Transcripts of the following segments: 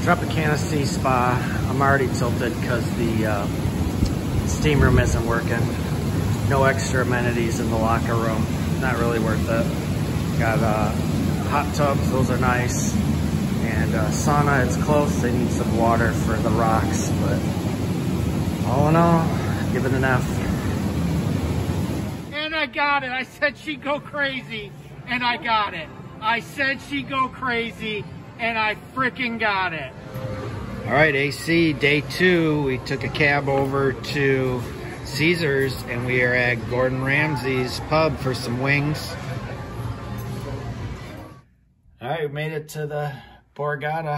Tropicana Sea Spa. I'm already tilted because the steam room isn't working. No extra amenities in the locker room. Not really worth it. Got hot tubs, those are nice. And sauna, it's close. They need some water for the rocks, but all in all, give it an F. And I got it. I said she'd go crazy, and I got it. I said she'd go crazy, and I freaking got it. All right, AC, day 2. We took a cab over to Caesars, and we are at Gordon Ramsay's pub for some wings. All right, we made it to the Borgata.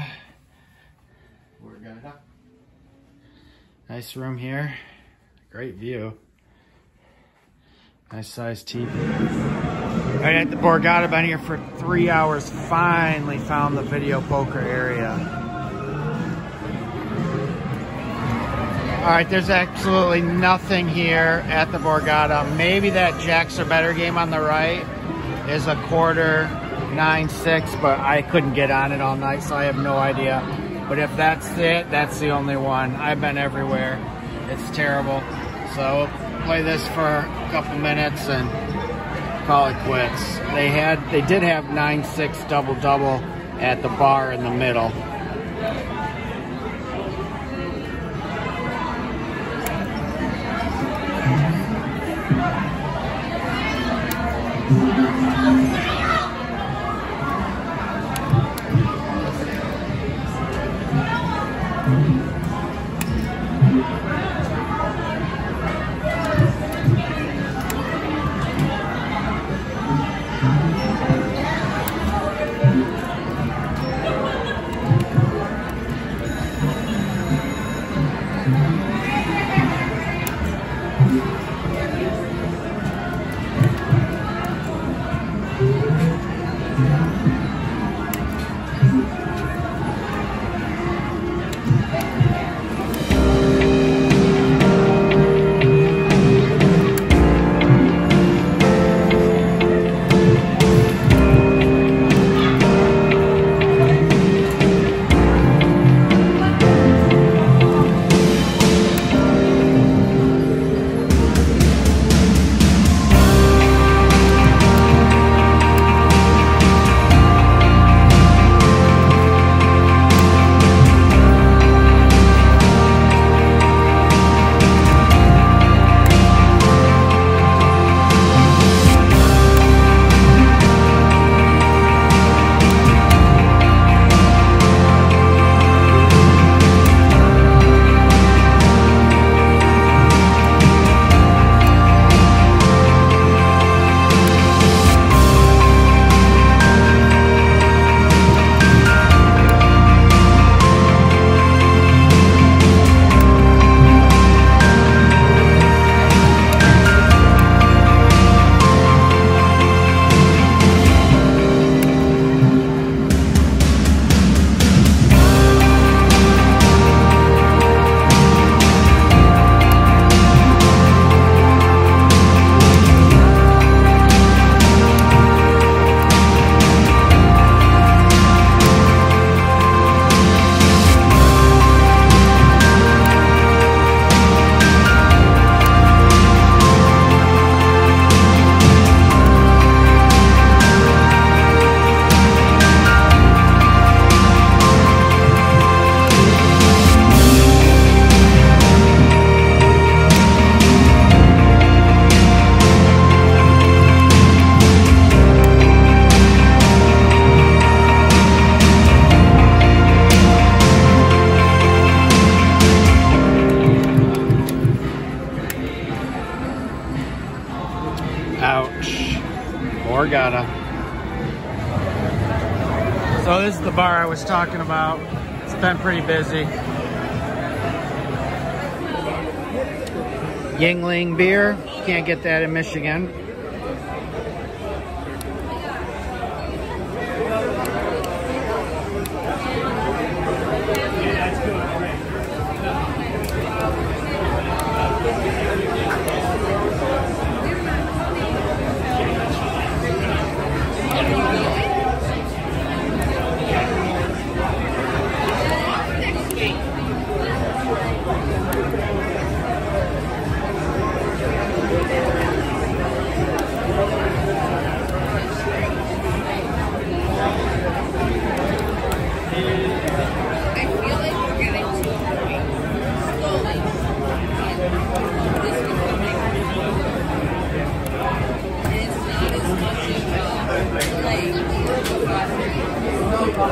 Nice room here. Great view. Nice sized TV. All right, at the Borgata, been here for 3 hours. Finally found the video poker area. All right, there's absolutely nothing here at the Borgata. Maybe that Jacks Are Better game on the right is a quarter 9-6, but I couldn't get on it all night, so I have no idea. But if that's it, that's the only one. I've been everywhere. It's terrible. So we'll play this for a couple minutes and call it quits. They did have 9-6 double-double at the bar in the middle. Ouch. Borgata. So this is the bar I was talking about. It's been pretty busy. Yuengling beer. Can't get that in Michigan.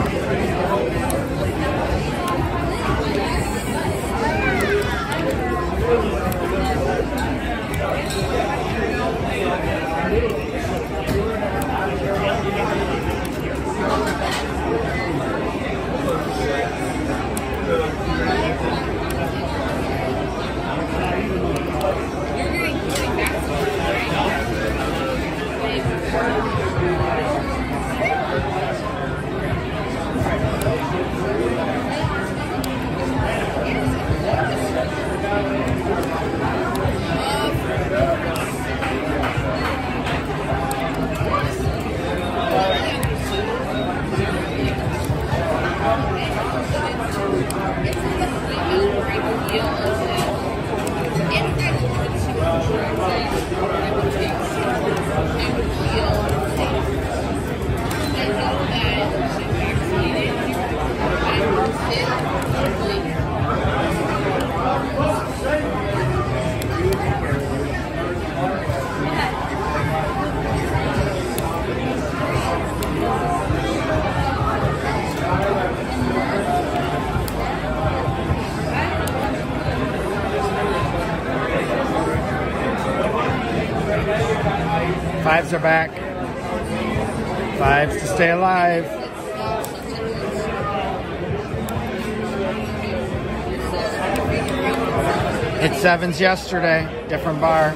Fives are back. Fives to stay alive. Hit sevens yesterday, different bar.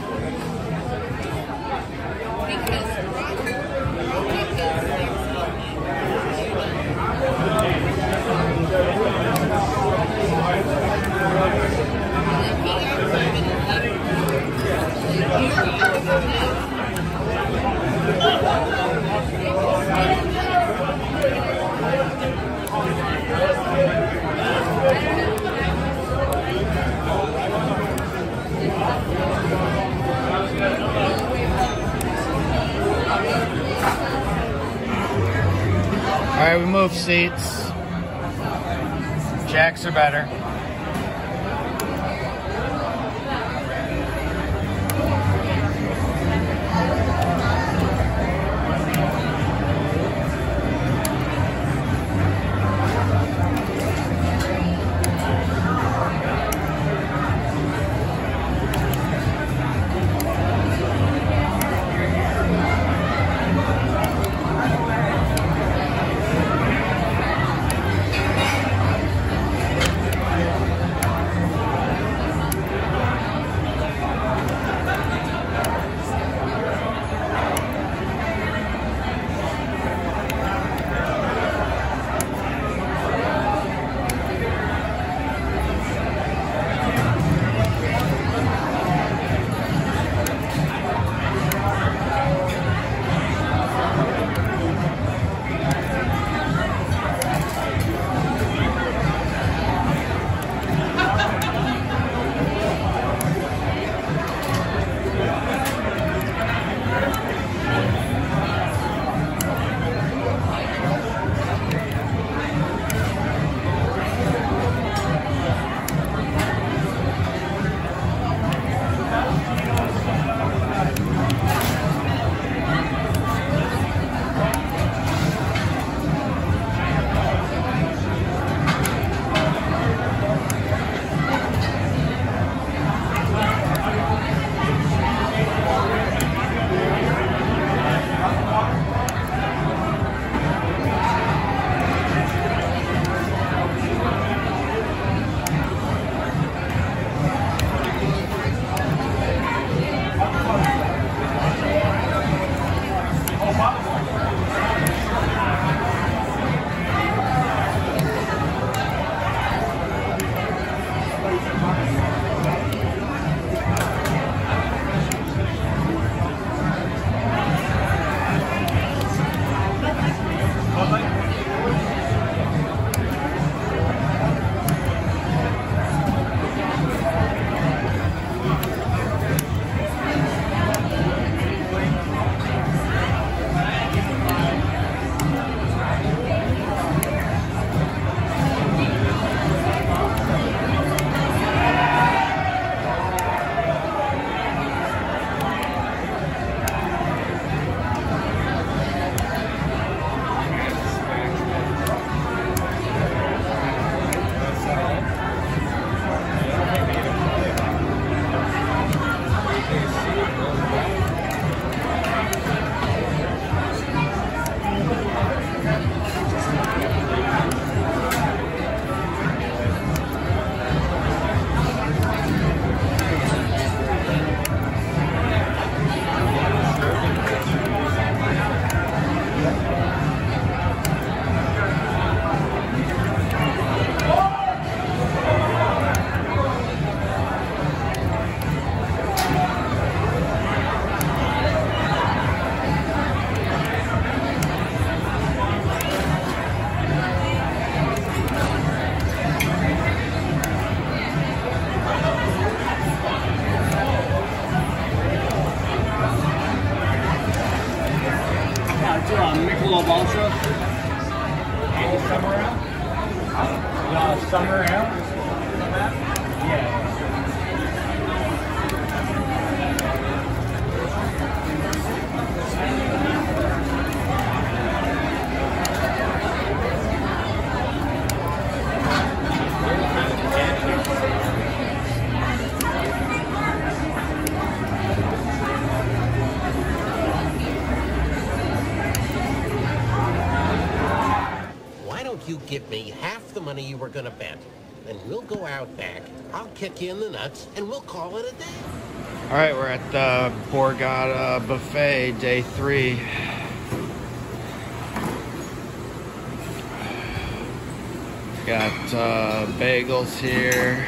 All right, we move seats. Jacks are better. Summer out? Yeah. You give me half the money you were gonna bet, and we'll go out back. I'll kick you in the nuts, and we'll call it a day. All right, we're at the Borgata Buffet, day 3. Got bagels here.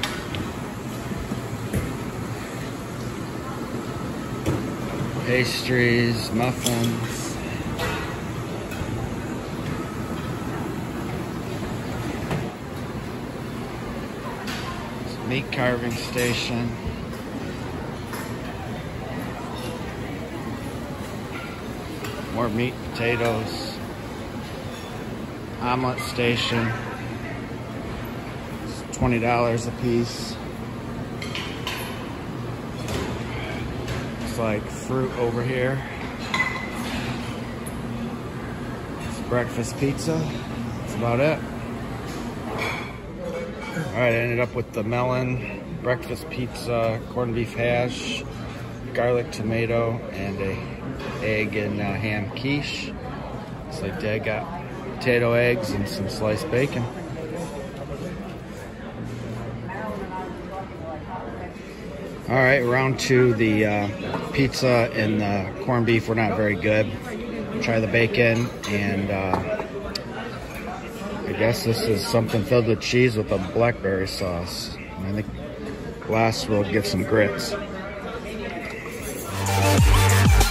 Pastries, muffins. Meat carving station. More meat, potatoes. Omelet station. It's $20 a piece. Looks like fruit over here. It's breakfast pizza. That's about it. All right, I ended up with the melon, breakfast pizza, corned beef hash, garlic tomato, and a egg and ham quiche. Looks like Dad got potato eggs and some sliced bacon. All right, round 2. The pizza and the corned beef were not very good. Try the bacon, and I guess this is something filled with cheese with a blackberry sauce. And I think last we'll give some grits.